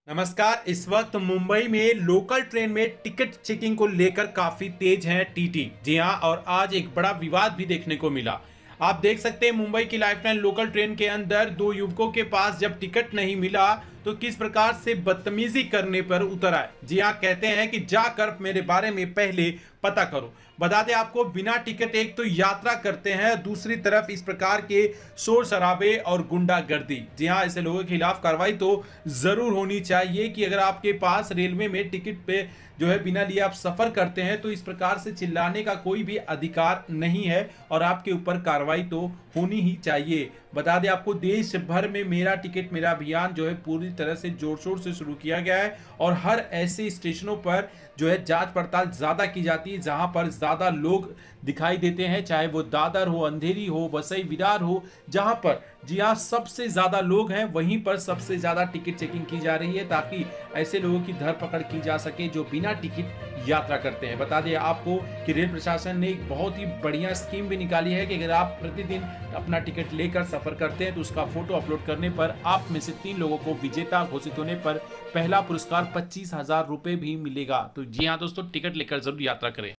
नमस्कार। इस वक्त मुंबई में लोकल ट्रेन में टिकट चेकिंग को लेकर काफी तेज हैं टीटी। जी हां, और आज एक बड़ा विवाद भी देखने को मिला। आप देख सकते हैं मुंबई की लाइफलाइन लोकल ट्रेन के अंदर दो युवकों के पास जब टिकट नहीं मिला तो किस प्रकार से बदतमीजी करने पर उतर आए। जी हां, कहते हैं कि जाकर मेरे बारे में पहले पता करो। बता दें आपको, बिना टिकट एक तो यात्रा करते हैं, दूसरी तरफ इस प्रकार के शोर शराबे और गुंडागर्दी। जी हां, ऐसे लोगों के खिलाफ कार्रवाई तो जरूर होनी चाहिए कि अगर आपके पास रेलवे में टिकट पे जो है बिना लिए आप सफर करते हैं तो इस प्रकार से चिल्लाने का कोई भी अधिकार नहीं है और आपके ऊपर कार्रवाई तो होनी ही चाहिए। बता दें आपको, देश भर में मेरा टिकट मेरा अभियान जो है पूरी तरह से जोर शोर से शुरू किया गया है और हर ऐसे स्टेशनों पर जो है जांच पड़ताल ज्यादा की जाती है जहां पर ज्यादा लोग दिखाई देते हैं, चाहे वो दादर हो, अंधेरी हो, वसई विरार हो, जहां पर जी हाँ सबसे ज्यादा लोग हैं वहीं पर सबसे ज्यादा टिकट चेकिंग की जा रही है ताकि ऐसे लोगों की धरपकड़ की जा सके जो बिना टिकट यात्रा करते हैं। बता दें आपको कि रेल प्रशासन ने एक बहुत ही बढ़िया स्कीम भी निकाली है कि अगर आप प्रतिदिन अपना टिकट लेकर सफर करते हैं तो उसका फोटो अपलोड करने पर आप में से 3 लोगों को विजेता घोषित होने पर पहला पुरस्कार 25,000 रुपए भी मिलेगा। तो जी हाँ दोस्तों, टिकट लेकर जरूर यात्रा करें।